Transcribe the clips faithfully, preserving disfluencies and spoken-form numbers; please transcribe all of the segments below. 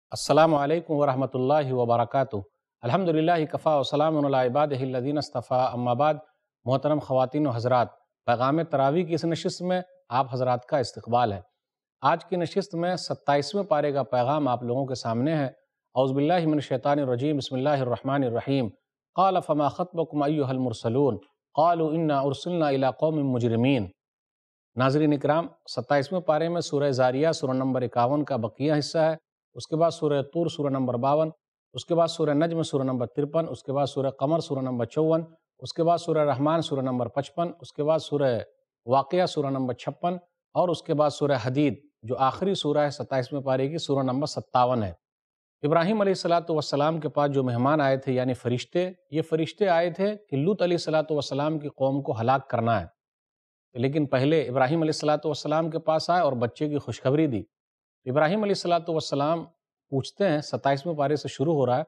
السلام علیکم ورحمۃ اللہ وبرکاتہ۔ الحمدللہ کفا وسلام علی عبادہ الذین اصطفیٰ، اما بعد۔ محترم خواتین و حضرات، پیغام تراویح کی اس نشست میں آپ حضرات کا استقبال ہے۔ آج کی نشست میں ستائیسویں پارے کا پیغام آپ لوگوں کے سامنے ہے۔ اعوذ باللہ من الشیطان الرجیم، بسم اللہ الرحمن الرحیم۔ قال فما خطبکم ایھا المرسلون قالوا انا ارسلنا الی قوم مجرمین۔ ناظرین اکرام، ستائیسویں پارے میں سورہ زاریہ سورہ نمبر اکاون کا بقیہ حصہ ہے۔ اس کے بعد سورہ طور سورہ نمبر باون، اس کے بعد سورہ نجم سورہ نمبر ترپن، اس کے بعد سورہ قمر سورہ نمبر چون، اس کے بعد سورہ رحمان سورہ نمبر پچپن، اس کے بعد سورہ واقعہ سورہ نمبر چھپن، اور اس کے بعد سورہ حدید جو آخری سورہ ہے ستائیسویں پارے کی، سورہ نمبر ستاون ہے۔ ابراہیم علیہ الصلاۃ والسلام کے پاس جو مہمان آئے تھے یعنی فرشتے، یہ فرشتے آئے تھے کہ لوط علیہ الصلاۃ والسلام کی قوم کو ہلاک کرنا ہے، لیکن پہلے ابراہیم علیہ الصلاۃ والسلام کے پاس آئے اور بچے کی خوشخبری دی۔ ابراہیم علیہ الصلاۃ والسلام پوچھتے ہیں، ستائیسویں پارے سے شروع ہو رہا ہے،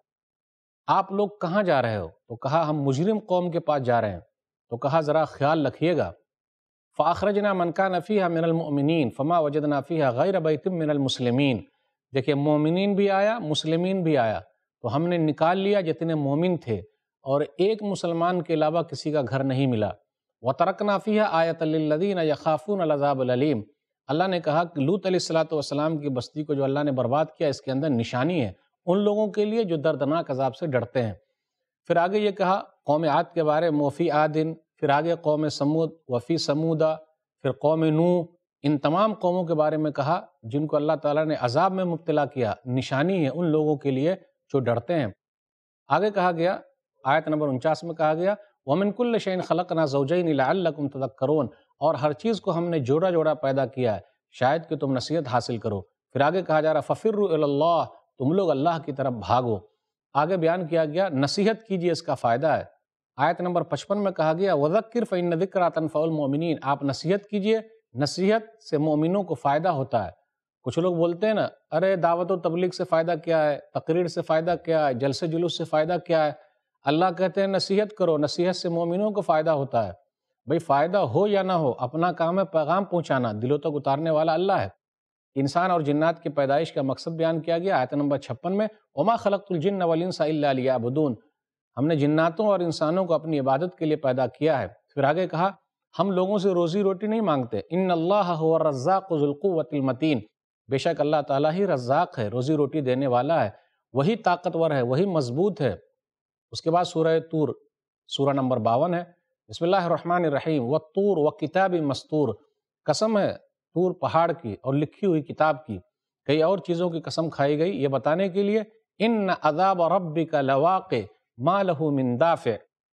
آپ لوگ کہاں جا رہے ہو؟ تو کہا ہم مجرم قوم کے پاس جا رہے ہیں۔ تو کہا ذرا خیال رکھیے گا۔ فَأَخْرَجْنَا مَنْ كَانَ فِيهَا مِنَ الْمُؤْمِنِينَ فَمَا وَجَدْنَا فِيهَا غَيْرَ بَيْتٍ مِنَ الْمُسْلِمِينَ۔ دیکھیں، مومنین بھی آیا، مسلمین بھی آیا، تو ہم نے نکال لیا جتنے مومن تھے، اور ایک مسلمان کے علاوہ کسی کا گھر نہیں ملا۔ وَتَرَكْنَا فِيهَا آيَةً لِلَّذِينَ يَخَافُونَ الْعَذَابَ الْأَلِيمَ۔ اللہ نے کہا کہ لوط علیہ الصلاۃ والسلام کی بستی کو جو اللہ نے برباد کیا، اس کے اندر نشانی ہے ان لوگوں کے لیے جو دردناک عذاب سے ڈرتے ہیں۔ پھر آگے یہ کہا قوم عاد کے بارے میں، وفی عادن، پھر آگے قوم سمود، وفی سمودا، پھر قوم نوح، ان تمام قوموں کے بارے میں کہا جن کو اللہ تعالیٰ نے عذاب میں مبتلا کیا، نشانی ہے ان لوگوں کے لیے جو ڈرتے ہیں۔ آگے کہا گیا، آیت نمبر انچاس میں کہا گیا وَمِن كُلِّ شَيْءٍ خَلَقْنَا زَوْجَيْنِ لَعَلَّكُمْ تَذَكَّرُونَ، اور ہر چیز کو ہم نے جوڑا جوڑا پیدا کیا ہے شاید کہ تم نصیحت حاصل کرو۔ پھر آگے کہا جا رہا فَفِرُّوا إِلَى اللَّهِ، تم لوگ اللہ کی طرف بھاگو۔ آگے بیان کیا گیا نصیحت کیجئے، اس کا فائدہ ہے۔ آیت نمبر پچپن میں کہا گیا وَذَكِّرْ فَإِنَّ ذِكْرَىٰ تَنفَعُ الْمُؤْمِنِينَ، آپ نصیحت کیجئے، نصیحت سے مومنوں کو فائدہ ہوتا ہے۔ کچھ لوگ بولتے ہیں نا، ارے دعوت و تبلیغ سے فائدہ کیا ہے، تقریر سے فائدہ کیا ہے، جلسے جلوس سے فائدہ کیا ہے؟ اللہ کہتے ہیں نصیحت کرو، نصیحت سے مومنوں کو فائدہ ہوتا ہے۔ بھئی فائدہ ہو یا نہ ہو، اپنا کام ہے پیغام پہنچانا، دلوں تک اتارنے والا اللہ ہے۔ انسان اور جنات کی پیدائش کا مقصد بیان کیا گیا آیت نمبر چھپن میں وَمَا خَلَقْتُ الْجِنَّ وَالْإِنسَ إِلَّا لِيَعْبُدُونَ، ہم نے جناتوں اور انسانوں کو اپنی عبادت کے لیے پیدا کیا ہے۔ پھر آگے کہا ہم لوگوں سے روزی روٹی نہیں مانگتے، إِنَّ اللَّهَ هُوَ الرَّزَّاقُ ذُو الْقُوَّةِ الْمَتِينَ، بے شک اللہ تعالیٰ ہی رزاق ہے، روزی روٹی دینے والا ہے، وہی طاقتور ہے، وہی مضبوط ہے۔ اس کے بعد سورہ طور سورہ نمبر باون ہے۔ بسم اللہ الرحمن الرحیم وَالطُّورِ وَكِتَابٍ مَّسْطُورٍ، قسم ہے طور پہاڑ کی اور لکھی ہوئی کتاب کی۔ کئی اور چیزوں کی قسم کھائی گئی یہ بتانے کے لیے ان عذاب ربک لواقع ما لہ من دافع،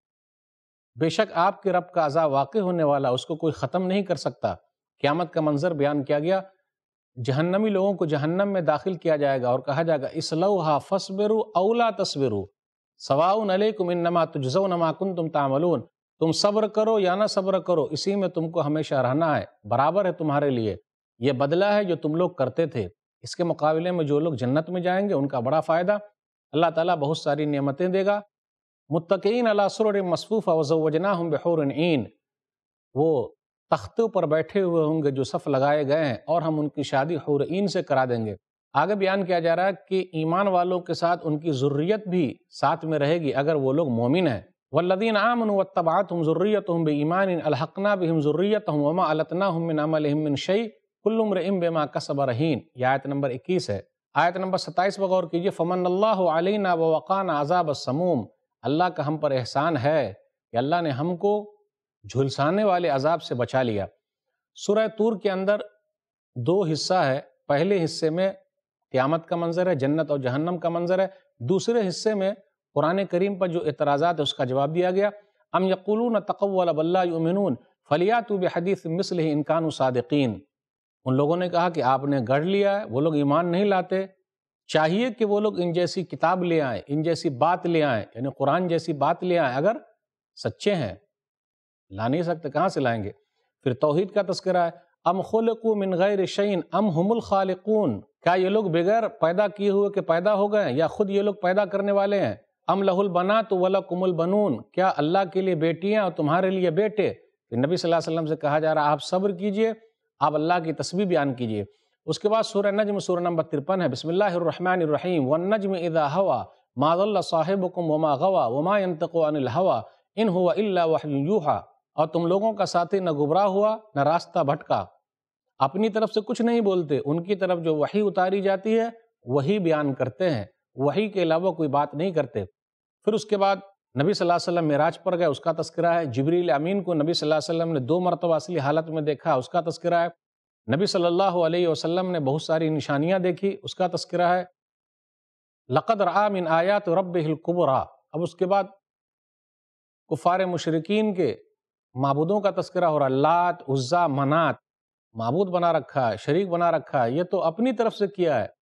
بے شک آپ کے رب کا عذاب واقع ہونے والا، اس کو کوئی ختم نہیں کر سکتا۔ قیامت کا منظر بیان کیا گیا، جہنمی لوگوں کو جہنم میں داخل کیا جائے گا اور کہا جائے گا اصلوہا فاصبروا او لا تصبروا سواء علیکم انما تجزون ما کنتم تعملون، تم صبر کرو یا نہ صبر کرو، اسی میں تم کو ہمیشہ رہنا ہے، برابر ہے تمہارے لیے، یہ بدلہ ہے جو تم لوگ کرتے تھے۔ اس کے مقابلے میں جو لوگ جنت میں جائیں گے ان کا بڑا فائدہ، اللہ تعالیٰ بہت ساری نعمتیں دے گا۔ متکئین علی سرر مصفوفہ وزوجناہم بحور عین، وہ تختوں پر بیٹھے ہوئے ہوں گے جو صف لگائے گئے ہیں، اور ہم ان کی شادی حور عین سے کرا دیں گے۔ آگے بیان کیا جا رہا ہے کہ ایمان والوں کے ساتھ ان کی ذریت بھی ساتھ میں رہے گی اگر وہ لوگ مومن ہیں۔ والذین آمنوا واتبعتهم ذریتهم بایمان الحقنا بهم ذریتهم وما التناهم من عملهم من شیء کل امرئ بما کسب رہین، یہ آیت نمبر اکیس ہے۔ آیت نمبر ستائیس پر غور کیجئے فمن اللہ علینا ووقانا عذاب السموم، اللہ کا ہم پر احسان ہے کہ اللہ نے ہم کو جھلسانے والے عذاب سے بچا لیا۔ سورہ طور کے اندر دو حصہ ہے، پہلے حصے میں قیامت کا منظر ہے، جنت اور جہنم کا منظر ہے، دوسرے حصے میں قرآن کریم پر جو اعتراضات ہے اس کا جواب دیا گیا۔ ام یقولون تقول بل لا یؤمنون فلیاتوا بحدیث مثلہ ان کانوا صادقین، ان لوگوں نے کہا کہ آپ نے گڑھ لیا ہے، وہ لوگ ایمان نہیں لاتے، چاہیے کہ وہ لوگ ان جیسی کتاب لے آئیں، ان جیسی بات لے آئیں، یعنی قرآن جیسی بات لے آئیں اگر سچے ہیں۔ لا نہیں سکتے، کہاں سے لائیں گے؟ پھر توحید کا تذکرہ ہے، ام خلقوا من غیر شیء ام هم الخالقون، کیا یہ لوگ بغیر پیدا کیے ہوئے کہ پیدا ہو گئے ہیں یا خود یہ لوگ پیدا کرنے والے ہیں؟ ام لہ البنات ولکم البنون، کیا اللہ کے لیے بیٹیاں اور تمہارے لیے بیٹے؟ پھر نبی صلی اللہ علیہ وسلم سے کہا جا رہا آپ صبر کیجئے، آپ اللہ کی تسبیح بیان کیجئے۔ اس کے بعد سورہ نجم سورہ نمبر ترپن ہے، بسم اللہ الرحمن الرحیم والنجم اذا ہوا ما ضل صاحبکم وما غوا وما ينطق عن الہوا ان هو الا وحی یوحی، اور تم لوگوں کا ساتھی نہ گمراہ ہوا نہ راستہ بھٹکا، اپنی طرف سے کچھ نہیں بولتے، ان کی طرف جو وحی اتاری جاتی ہے وہی بیان کرتے ہیں، وحی کے علاوہ کوئی بات نہیں کرتے۔ پھر اس کے بعد نبی صلی اللہ علیہ وسلم معراج پر گئے، اس کا تذکرہ ہے۔ جبریل امین کو نبی صلی اللہ علیہ وسلم نے دو مرتبہ اصلی حالت میں دیکھا، اس کا تذکرہ ہے۔ نبی صلی اللہ علیہ وسلم نے بہت ساری نشانیاں دیکھی، اس کا تذکرہ ہے۔ لقد رآ من آیات ربہ الکبریٰ، اب اس کے بعد کفار مشرکین کے معبودوں کا تذکرہ ہو رہا، لات عزا منات، معبود بنا رکھا ہے، شریک بنا رکھا ہے، یہ تو اپنی طرف سے کیا ہے۔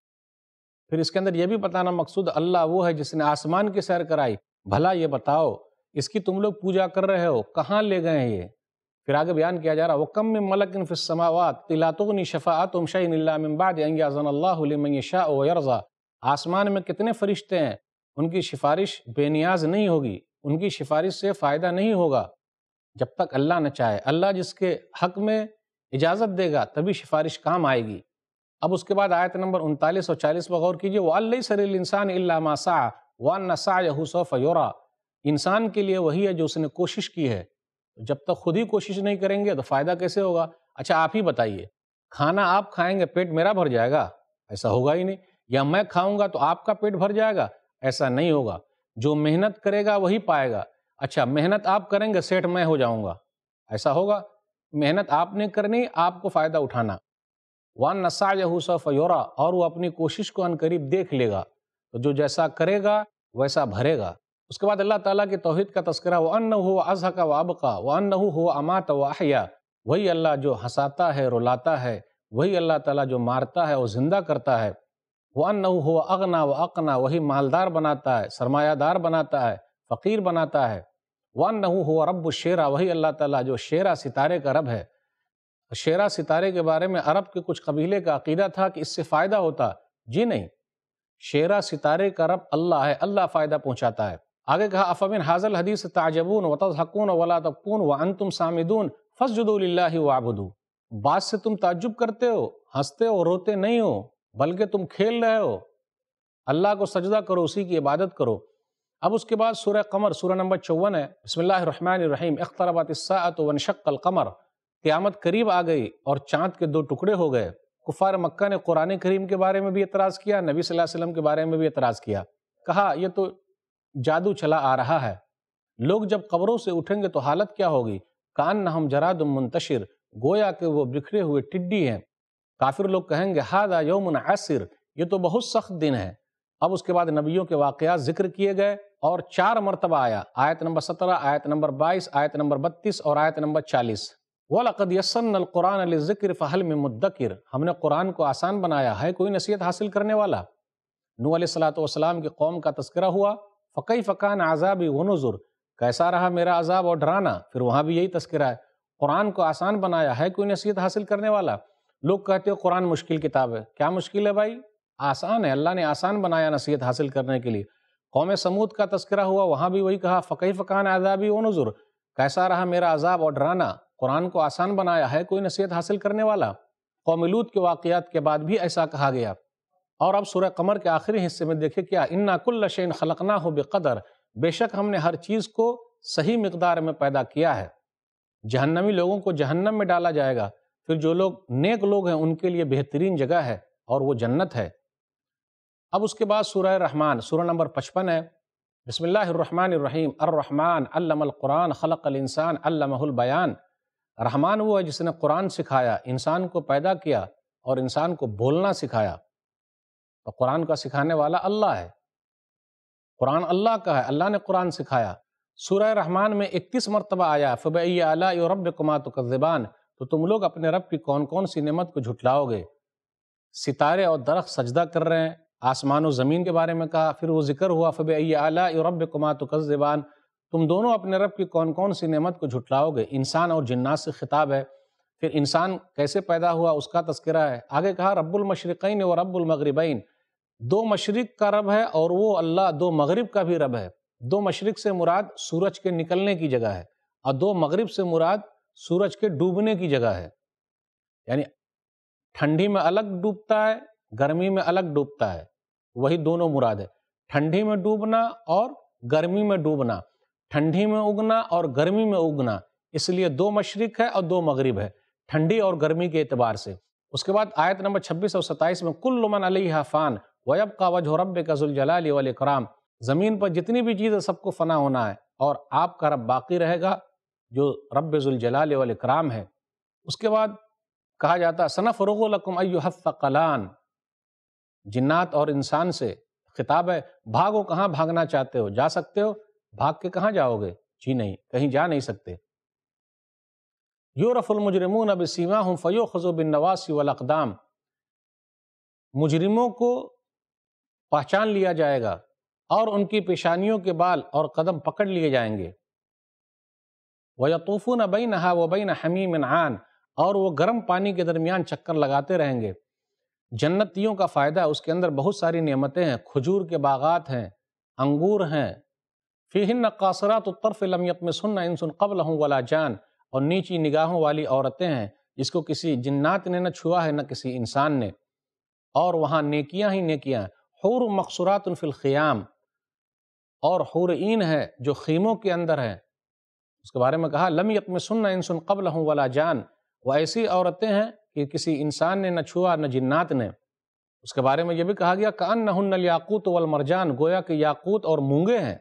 پھر اس کے اندر یہ بھی بتانا مقصود اللہ وہ ہے جس نے آسمان کی سیر کرائی، بھلا یہ بتاؤ اس کی تم لوگ پوجا کر رہے ہو، کہاں لے گئے ہیں یہ؟ پھر آگے بیان کیا جا رہا وَكَم مِّن مَلَكٍ فِي السَّمَاوَاتِ لَا تُغْنِي شَفَاعَتُهُمْ شَيْئًا إِلَّا مِن بَعْدِ أَن يَأْذَنَ اللَّهُ لِمَن يَشَاءُ وَيَرْضَىٰ، آسمان میں کتنے فرشتے ہیں، ان کی سفارش بے نیاز نہیں ہوگی، ان کی سفارش سے فائدہ نہیں ہوگا جب تک اللہ نہ چاہے، اللہ جس کے حق میں اجازت دے گا تبھی سفارش کام آئے گی۔ اب اس کے بعد آیت نمبر انتالیس اور چالیس پر غور کیجئے، وَأَن لَّيْسَ لِلْإِنسَانِ إِلَّا مَا سَعَىٰ وَأَنَّ سَعْيَهُ سَوْفَ يُرَىٰ، انسان کے لیے وہی ہے جو اس نے کوشش کی ہے، جب تک خود ہی کوشش نہیں کریں گے تو فائدہ کیسے ہوگا؟ اچھا آپ ہی بتائیے، کھانا آپ کھائیں گے پیٹ میرا بھر جائے گا؟ ایسا ہوگا ہی نہیں۔ یا میں کھاؤں گا تو آپ کا پیٹ بھر جائے گا؟ ایسا نہیں ہوگا۔ جو محنت کرے گا وہی پائے گا۔ اچھا محنت آپ کریں گے سیٹ میں ہو جاؤں گا، ایسا ہوگا؟ محنت آپ نے کرنی، آپ کو فائدہ اٹھانا۔ وَأَنَّ سَعْيَهُ سَوْفَ يُرَىٰ، اور وہ اپنی کوشش کو عن قریب دیکھ لے گا، تو جو جیسا کرے گا ویسا بھرے گا۔ اس کے بعد اللہ تعالیٰ کی توحید کا تذکرہ، وَأَنَّهُ هُوَ أَضْحَكَ وَأَبْقَىٰ وَأَنَّهُ هُوَ أَمَاتَ وَأَحْيَا، وہی اللہ جو ہنساتا ہے رلاتا ہے، وہی اللہ تعالیٰ جو مارتا ہے اور زندہ کرتا ہے۔ وَأَنَّهُ هُوَ أَغْنَىٰ وَأَقْنَىٰ، وہی مالدار بناتا ہے، سرمایہ دار بناتا ہے، فقیر بناتا ہے۔ وَأَنَّهُ هُوَ رَبُّ الشِّعْرَىٰ، وہی اللہ تعالیٰ جو شعرا ستارے کا رب ہے۔ شعرا ستارے کے بارے میں عرب کے کچھ قبیلے کا عقیدہ تھا کہ اس سے فائدہ ہوتا، جی نہیں، شعرا ستارے کا رب اللہ ہے، اللہ فائدہ پہنچاتا ہے۔ آگے کہا أَفَمِنْ هَٰذَا الْحَدِيثِ تَعْجَبُونَ وَتَضْحَكُونَ وَلَا تَبْكُونَ وَأَنْتُمْ سَامِدُونَ فَاسْجُدُوا لِلَّهِ وَاعْبُدُوا، بات سے تم تعجب کرتے ہو، ہنستے ہو، روتے نہیں ہو، بلکہ تم کھیل رہے ہو، اللہ کو سجدہ کرو، اسی کی عبادت کرو۔ اب اس کے بعد سورہ قمر سورہ نمبر چون ہے، بسم اللہ الرحمن الرحیم، اقتربت الساعة وانشق القمر، قیامت قریب آ گئی اور چاند کے دو ٹکڑے ہو گئے۔ کفار مکہ نے قرآن کریم کے بارے میں بھی اعتراض کیا، نبی صلی اللہ علیہ وسلم کے بارے میں بھی اعتراض کیا، کہا یہ تو جادو چلا آ رہا ہے، لوگ جب قبروں سے اٹھیں گے تو حالت کیا ہوگی؟ کأنہم جراد منتشر، گویا کہ وہ بکھرے ہوئے ٹڈی ہیں۔ کافر لوگ کہیں گے ھذا یوم عسر، یہ تو بہت سخت دن ہے۔ اب اس کے بعد نبیوں کے واقعات ذکر کیے گئے اور چار مرتبہ آیا، آیت نمبر سترہ، آیت نمبر بائیس، آیت نمبر بتیس اور آیت نمبر چالیس۔ وَلَقَدْ يَسَّرْنَا الْقُرْآنَ لِلذِّكْرِ فَهَلْ مِن مُدَّكِرٍ، ہم نے قرآن کو آسان بنایا، ہے کوئی نصیحت حاصل کرنے والا؟ نوح علیہ الصلوۃ والسلام کی قوم کا تذکرہ ہوا، فَكَيْفَ كَانَ عَذَابِي وَنُذُرِ، کیسا رہا میرا عذاب اور ڈرانا، پھر وہاں بھی یہی تذکرہ ہے، قرآن کو آسان بنایا، ہے کوئی نصیحت حاصل کرنے والا؟ لوگ کہتے ہیں قرآن مشکل کتاب ہے، کیا مشکل ہے بھائی؟ آسان ہے، اللہ نے آسان بنایا نصیحت حاصل کرنے کے لیے۔ قوم سمود کا تذکرہ ہوا، وہاں بھی وہی کہا فَكَيْفَ كَانَ عَذَابِي وَنُذُرِ، کیسا رہا میرا عذاب اور ڈرانا، قرآن کو آسان بنایا، ہے کوئی نصیحت حاصل کرنے والا؟ قوم لوط کے واقعات کے بعد بھی ایسا کہا گیا۔ اور اب سورہ قمر کے آخری حصے میں دیکھیں کیا، اِنَّا كُلَّ شَيْءٍ خَلَقْنَاهُ بِقَدَرٍ، بے شک ہم نے ہر چیز کو صحیح مقدار میں پیدا کیا ہے۔ جہنمی لوگوں کو جہنم میں ڈالا جائے گا، پھر جو لوگ نیک لوگ ہیں ان کے لیے بہترین جگہ ہے اور وہ جنت ہے۔ اب اس کے بعد سورہ رحمان سورہ نمبر پچپن ہے، بسم اللہ الرحمن الرحیم، الرحمن علم القرآن خلق الانسان علمہ البیان، رحمان وہ ہے جس نے قرآن سکھایا، انسان کو پیدا کیا اور انسان کو بولنا سکھایا۔ تو قرآن کا سکھانے والا اللہ ہے، قرآن اللہ کا ہے، اللہ نے قرآن سکھایا۔ سورہ رحمان میں اکتیس مرتبہ آیا فَبِأَيِّ آلَاءِ رَبِّكُمَا تُكَذِّبَانِ، تو تم لوگ اپنے رب کی کون کون سی نعمت کو جھٹلاؤ گے؟ ستارے اور درخت سجدہ کر رہے ہیں، آسمان و زمین کے بارے میں کہا، پھر وہ ذکر ہوا فَبِأَيِّ آلَاءِ رَبِّكُمَا تُكَذِّبَانِ، تم دونوں اپنے رب کی کون کون سی نعمت کو جھٹلاؤ گے؟ انسان اور جنات سے خطاب ہے۔ پھر انسان کیسے پیدا ہوا اس کا تذکرہ ہے، آگے کہا رب المشرقین و رب المغربین، دو مشرق کا رب ہے اور وہ اللہ دو مغرب کا بھی رب ہے۔ دو مشرق سے مراد سورج کے نکلنے کی جگہ ہے اور دو مغرب سے مراد سورج کے ڈوبنے کی جگہ ہے، یعنی ٹھنڈی میں الگ ڈوبتا ہے، گرمی میں الگ ڈوبتا ہے، وہی دونوں مراد ہے، ٹھنڈی میں ڈوبنا اور گرمی میں ڈوبنا، ٹھنڈی میں اگنا اور گرمی میں اگنا، اس لیے دو مشرق ہے اور دو مغرب ہے، ٹھنڈی اور گرمی کے اعتبار سے۔ اس کے بعد آیت نمبر چھبیس اور ستائیس میں کل من علیہا فان ویبقى وجہ ربک ذو الجلال والاکرام، زمین پر جتنی بھی چیز ہے سب کو فنا ہونا ہے اور آپ کا رب باقی رہے گا جو رب ذو الجلال والاکرام ہے۔ اس کے بعد کہا جاتا ہے سنفرغ لکم ایھا الثقلان، جنات اور انسان سے خطاب ہے، بھاگو، کہاں بھاگنا چاہتے ہو؟ جا سکتے ہو؟ بھاگ کے کہاں جاؤ گے؟ جی نہیں، کہیں جا نہیں سکتے۔ یعرف المجرمون بسیماہم فیؤخذ بالنواصی والاقدام، مجرموں کو پہچان لیا جائے گا اور ان کی پیشانیوں کے بال اور قدم پکڑ لیے جائیں گے۔ وَيَطُوفُونَ بَيْنَهَا وَبَيْنَ حَمِيمٍ عَانٍ، اور وہ گرم پانی کے درمیان چکر لگاتے رہیں گے۔ جنتیوں کا فائدہ، اس کے اندر بہت ساری نعمتیں ہیں، کھجور کے باغات ہیں، انگور ہیں، فِيهِنَّ قَاصِرَاتُ الطَّرْفِ لَمْ يَطْمِثْهُنَّ إِنسٌ قَبْلَهُمْ وَلَا جَانٌ، اور نیچی نگاہوں والی عورتیں ہیں جس کو کسی جنات نے نہ چھوا ہے نہ کسی انسان نے، اور وہاں نیکیاں ہی نیکیاں ہیں۔ حور مقصورات فی الخیام، اور حور عین ہے جو خیموں کے اندر ہیں، اس کے بارے میں کہا لم یطمثن انس قبلہم ولا جان، وہ ایسی عورتیں ہیں کہ کسی انسان نے نہ چھوا نہ جنات نے۔ اس کے بارے میں یہ بھی کہا گیا کأنہن الیاقوت والمرجان، گویا کہ یاقوت اور مونگے ہیں۔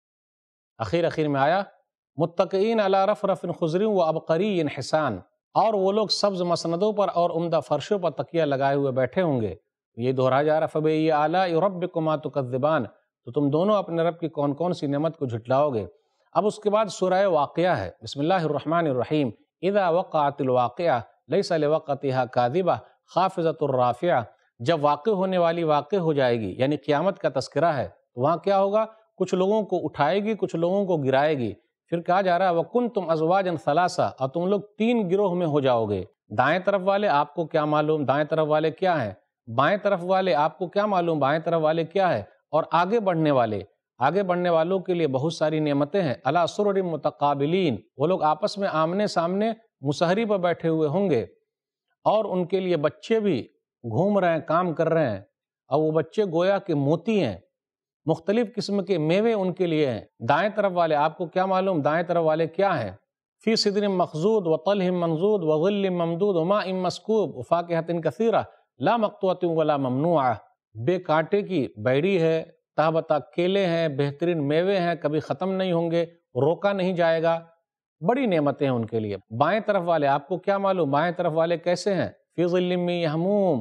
اخیر اخیر میں آیا متکئین علی رفرف خضر وعبقری حسان، اور وہ لوگ سبز مسندوں پر اور عمدہ فرشوں پر تکیہ لگائے ہوئے بیٹھے ہوں گے۔ یہ دہرایا جا رہا فبأي آلاء ربکما تکذبان، تو تم دونوں اپنے رب کی کون کون سی نعمت کو جھٹلاؤ گے۔ اب اس کے بعد سورہ واقعہ ہے، بسم اللہ الرحمن الرحیم، اذا وقعت الواقعہ لیس لوقعتها کاذبہ خافضۃ رافعہ، جب واقع ہونے والی واقع ہو جائے گی، یعنی قیامت کا تذکرہ ہے، تو وہاں کیا ہوگا؟ کچھ لوگوں کو اٹھائے گی، کچھ لوگوں کو گرائے گی۔ پھر کہا جا رہا ہے وَكُنْتُمْ أَزْوَاجًا ثَلَاثَةً، اور تم لوگ تین گروہ میں ہو جاؤ گے۔ دائیں طرف والے آپ کو کیا معلوم دائیں طرف والے کیا ہیں، بائیں طرف والے آپ کو کیا معلوم بائیں طرف والے کیا ہے، اور آگے بڑھنے والے آگے بڑھنے والوں کے لیے بہت ساری نعمتیں ہیں۔ علی سرر متقابلین، وہ لوگ آپس میں آمنے سامنے مسہری پر بیٹھے ہوئے ہوں گے، اور ان کے لیے بچے بھی گھوم رہے ہیں، کام کر رہے ہیں، اور وہ بچے گویا کہ موتی ہیں، مختلف قسم کے میوے ان کے لیے ہیں۔ دائیں طرف والے آپ کو کیا معلوم دائیں طرف والے کیا ہیں؟ فی صدر مخضود وطلح منضود وظل ممدود وماء مسکوب وفاکہۃ کثیرہ لا مقطوعۃ ولا ممنوعہ، بے کانٹے کی بیری ہے، تہ بتا کیلے ہیں، بہترین میوے ہیں، کبھی ختم نہیں ہوں گے، روکا نہیں جائے گا، بڑی نعمتیں ہیں ان کے لیے۔ بائیں طرف والے آپ کو کیا معلوم بائیں طرف والے کیسے ہیں؟ فی ظل من یحموم،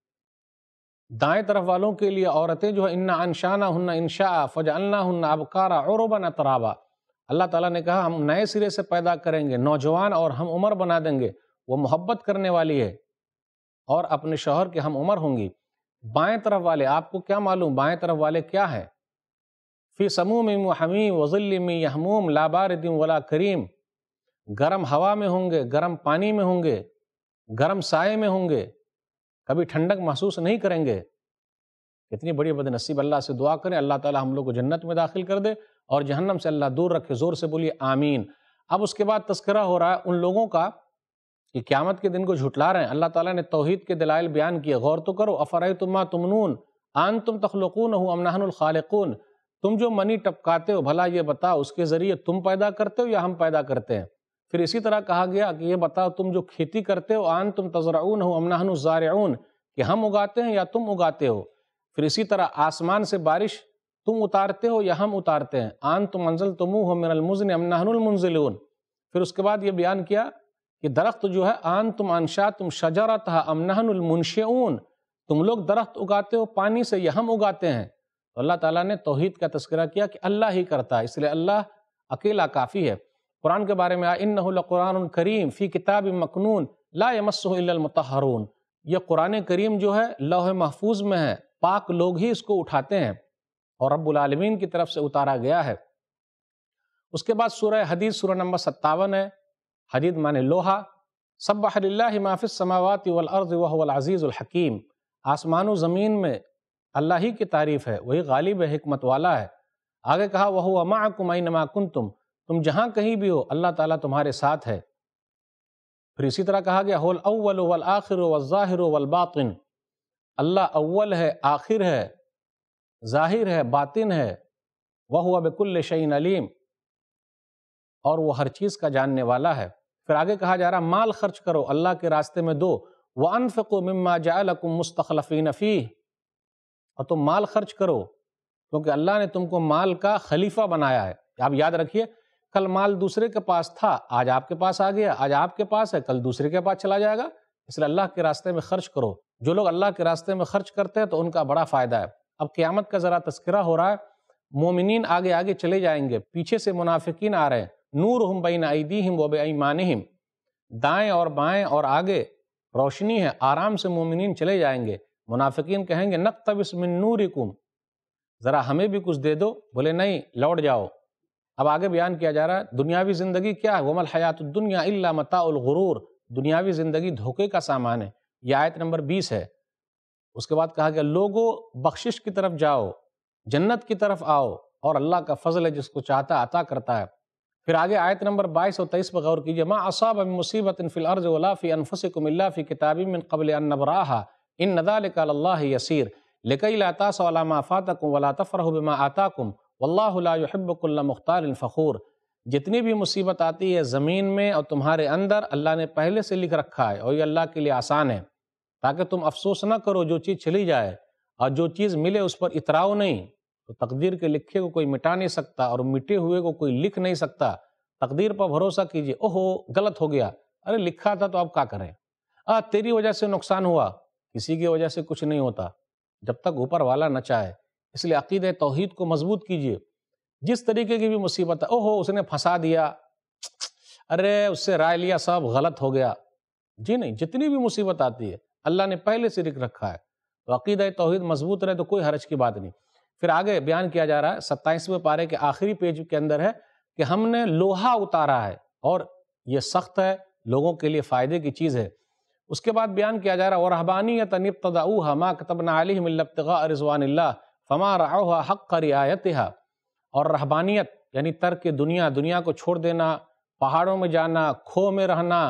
دائیں طرف والوں کے لیے عورتیں جو ہے انا انشانہن انشاء فجعلناہن ابکارا عربا اترابا، اللہ تعالیٰ نے کہا ہم نئے سرے سے پیدا کریں گے، نوجوان اور ہم عمر بنا دیں گے، وہ محبت کرنے والی ہے اور اپنے شوہر کے ہم عمر ہوں گی۔ بائیں طرف والے آپ کو کیا معلوم بائیں طرف والے کیا ہے؟ فی سموم وحمیم وظل من یحموم لا بارد ولا کریم، گرم ہوا میں ہوں گے، گرم پانی میں ہوں گے، گرم سائے میں ہوں گے، کبھی ٹھنڈک محسوس نہیں کریں گے۔ کتنی بڑی بد نصیب، اللہ سے دعا کریں اللہ تعالی ہم لوگ کو جنت میں داخل کر دے اور جہنم سے اللہ دور رکھے، زور سے بولیے آمین۔ اب اس کے بعد تذکرہ ہو رہا ہے ان لوگوں کا کہ قیامت کے دن کو جھٹلا رہے ہیں۔ اللہ تعالیٰ نے توحید کے دلائل بیان کیے، غور تو کرو۔ افرأیتم ما تمنون انتم تخلقونہ ام نحن الخالقون، تم جو منی ٹپکاتے ہو بھلا یہ بتاؤ اس کے ذریعے تم پیدا کرتے ہو یا ہم پیدا کرتے ہیں؟ پھر اسی طرح کہا گیا کہ یہ بتاؤ تم جو کھیتی کرتے ہو انتم تزرعونہ ام نحن الزارعون، کہ ہم اگاتے ہیں یا تم اگاتے ہو؟ پھر اسی طرح آسمان سے بارش تم اتارتے ہو یا ہم اتارتے ہیں؟ انتم انزلتموہ من المزن ام نحن المنزلون۔ پھر اس کے بعد یہ بیان کیا کہ درخت جو ہے انتم انشاتم شجرتھا ام نحن المنشئون، تم لوگ درخت اگاتے ہو پانی سے یا ہم اگاتے ہیں؟ تو اللہ تعالیٰ نے توحید کا تذکرہ کیا کہ اللہ ہی کرتا ہے، اس لیے اللہ اکیلا کافی ہے۔ قرآن کے بارے میں آیا انہ لقرآن کریم فی کتاب مکنون لا یمسہ الا المطہرون، یہ قرآن کریم جو ہے لوح محفوظ میں ہے، پاک لوگ ہی اس کو اٹھاتے ہیں اور رب العالمین کی طرف سے اتارا گیا ہے۔ اس کے بعد سورہ حدید سورہ نمبر ستاون ہے، حدید مانے لوہا۔ سبح للہ ما فی السماوات والارض وهو العزیز الحکیم، آسمان و زمین میں اللہ ہی کی تعریف ہے، وہی غالب حکمت والا ہے۔ آگے کہا وهو معکم اینما کنتم، تم جہاں کہیں بھی ہو اللہ تعالیٰ تمہارے ساتھ ہے۔ پھر اسی طرح کہا گیا هو الاول والآخر والظاہر والباطن، اللہ اول ہے، آخر ہے، ظاہر ہے، باطن ہے، وَهُوَ بِكُلِّ شَيْءٍ عَلِيمٌ، اور وہ ہر چیز کا جاننے والا ہے۔ پھر آگے کہا جا رہا مال خرچ کرو، اللہ کے راستے میں دو، وَأَنفِقُوا مِمَّا جَعَلَكُم مُسْتَخْلَفِينَ فِيهِ، اور تم مال خرچ کرو کیونکہ اللہ نے تم کو مال کا خلیفہ بنایا ہے۔ آپ یاد رکھیے، کل مال دوسرے کے پاس تھا، آج آپ کے پاس آ گیا، آج آپ کے پاس ہے، کل دوسرے کے پاس چلا جائے گا، اس لیے اللہ کے راستے میں خرچ کرو۔ جو لوگ اللہ کے راستے میں خرچ کرتے ہیں تو ان کا بڑا فائدہ ہے۔ اب قیامت کا ذرا تذکرہ ہو رہا ہے، مومنین آگے آگے چلے جائیں گے، پیچھے سے منافقین آ رہے ہیں، نورہم بین ایدیہم و بایمانہم، دائیں اور بائیں اور آگے روشنی ہے، آرام سے مومنین چلے جائیں گے۔ منافقین کہیں گے نقتبس من نورکم، ذرا ہمیں بھی کچھ دے دو، بولے نہیں، لوٹ جاؤ۔ اب آگے بیان کیا جا رہا ہے دنیاوی زندگی کیا ہے، وَمَا الْحَيَاةُ الدُّنْيَا إِلَّا مَتَاعُ الْغُرُورِ، دنیاوی زندگی دھوکے کا سامان ہے۔ یہ آیت نمبر بیس ہے۔ اس کے بعد کہا گیا لوگو بخشش کی طرف جاؤ، جنت کی طرف آؤ، اور اللہ کا فضل ہے، جس کو چاہتا عطا کرتا ہے۔ پھر آگے آیت نمبر بائیس اور تیئیس پہ غور کیجئے، مَا أَصَابَ مِن مُّصِيبَةٍ فِي الْأَرْضِ وَلَا فِي أَنفُسِكُمْ إِلَّا فِي كِتَابٍ مِّن قَبْلِ أَن نَّبْرَأَهَا إِنَّ ذَلِكَ عَلَى اللَّهِ يَسِيرٌ لِكَيْ لَا تَأْسَوْا عَلَىٰ مَا فَاتَكُمْ وَلَا تَفْرَحُوا بِمَا آتَاكُمْ وَاللَّهُ لَا يُحِبُّ كُلَّ مُخْتَالٍ فَخُورٍ۔ جتنی بھی مصیبت آتی ہے زمین میں اور تمہارے اندر، اللہ نے پہلے سے لکھ رکھا ہے، اور یہ اللہ کے لیے آسان ہے، تاکہ تم افسوس نہ کرو جو چیز چلی جائے، اور جو چیز ملے اس پر اتراؤ نہیں۔ تو تقدیر کے لکھے کو کوئی مٹا نہیں سکتا، اور مٹے ہوئے کو کوئی لکھ نہیں سکتا۔ تقدیر پر بھروسہ کیجئے، اوہو غلط ہو گیا، ارے لکھا تھا تو اب کیا کریں، آ تیری وجہ سے نقصان ہوا، کسی کی وجہ سے کچھ نہیں ہوتا جب تک اوپر والا نہ چاہے۔ اس لیے عقیدہ توحید کو مضبوط کیجئے۔ جس طریقے کی بھی مصیبت ہے، اوہو اس نے پھنسا دیا، ارے اس سے رائے لیا، سب غلط ہو گیا، جی نہیں، جتنی بھی مصیبت آتی ہے اللہ نے پہلے سے لکھ رکھا ہے، تو عقیدہ توحید مضبوط رہے تو کوئی حرج کی بات نہیں۔ پھر آگے بیان کیا جا رہا ہے ستائیسویں پارے کے آخری پیج کے اندر ہے کہ ہم نے لوہا اتارا ہے، اور یہ سخت ہے، لوگوں کے لیے فائدے کی چیز ہے۔ اس کے بعد بیان کیا جا رہا ہے وَرَهْبَانِيَّةً ابْتَدَعُوهَا مَا كَتَبْنَا عَلَيْهِمْ إِلَّا ابْتِغَاءَ رِضْوَانِ اللَّهِ فَمَا رَعَوْهَا حَقَّ رِعَایَتِهَا، اور رہبانیت یعنی ترک دنیا، دنیا کو چھوڑ دینا، پہاڑوں میں جانا، کھو میں رہنا،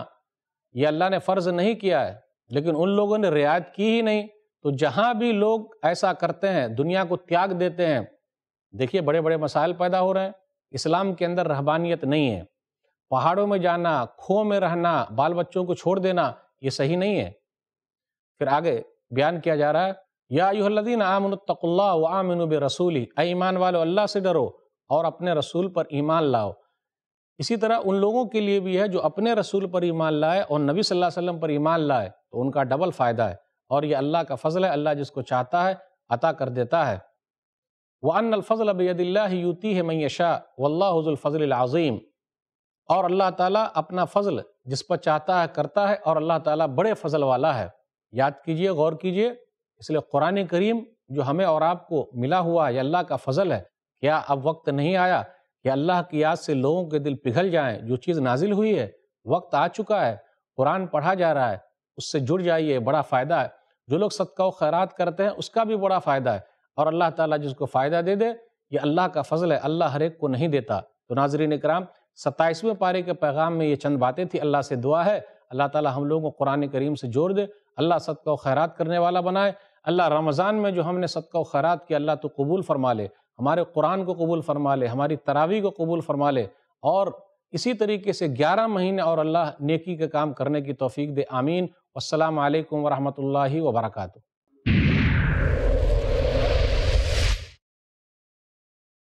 یہ اللہ نے فرض نہیں کیا ہے، لیکن ان لوگوں نے رعایت کی ہی نہیں۔ تو جہاں بھی لوگ ایسا کرتے ہیں، دنیا کو تیاگ دیتے ہیں، دیکھیے بڑے بڑے مسائل پیدا ہو رہے ہیں۔ اسلام کے اندر رہبانیت نہیں ہے، پہاڑوں میں جانا، کھو میں رہنا، بال بچوں کو چھوڑ دینا، یہ صحیح نہیں ہے۔ پھر آگے بیان کیا جا رہا ہے یا ایھا الذین آمنوا اتقوا اللہ وآمنوا برسولہ، اے ایمان والو اللہ سے ڈرو اور اپنے رسول پر ایمان لاؤ۔ اسی طرح ان لوگوں کے لیے بھی ہے جو اپنے رسول پر ایمان لائے اور نبی صلی اللہ علیہ وسلم پر ایمان لائے، تو ان کا ڈبل فائدہ ہے، اور یہ اللہ کا فضل ہے، اللہ جس کو چاہتا ہے عطا کر دیتا ہے۔ وَأَنَّ الْفَضْلَ بِيَدِ اللَّهِ يُؤْتِيهِ مَن يَشَاءُ وَاللَّهُ ذُو الْفَضْلِ الْعَظِيمِ، اور اللہ تعالیٰ اپنا فضل جس پر چاہتا ہے کرتا ہے، اور اللہ تعالیٰ بڑے فضل والا ہے۔ یاد کیجئے، غور کیجئے، اس لیے قرآن کریم جو ہمیں اور آپ کو ملا ہوا ہے یہ اللہ کا فضل ہے۔ کیا اب وقت نہیں آیا کہ اللہ کی یاد سے لوگوں کے دل پگھل جائیں؟ جو چیز نازل ہوئی ہے، وقت آ چکا ہے، قرآن پڑھا جا رہا ہے، اس سے جڑ جائیے، بڑا فائدہ ہے۔ جو لوگ صدقہ و خیرات کرتے ہیں اس کا بھی بڑا فائدہ ہے، اور اللہ تعالیٰ جس کو فائدہ دے دے یہ اللہ کا فضل ہے، اللہ ہر ایک کو نہیں دیتا۔ تو ناظرین اکرام، ستائیسویں پارے کے پیغام میں یہ چند باتیں تھی۔ اللہ سے دعا ہے اللہ تعالیٰ ہم لوگوں کو قرآن کریم سے جوڑ دے، اللہ صدقہ و خیرات کرنے والا بنائے۔ اللہ رمضان میں جو ہم نے صدقہ و خیرات کیا اللہ تو قبول فرما لے، ہمارے قرآن کو قبول فرما لے، ہماری تراویح کو قبول فرما لے، اور اسی طریقے سے گیارہ مہینے اور اللہ نیکی کے کام کرنے کی توفیق دے، آمین۔ والسلام علیکم ورحمۃ اللہ وبرکاتہ۔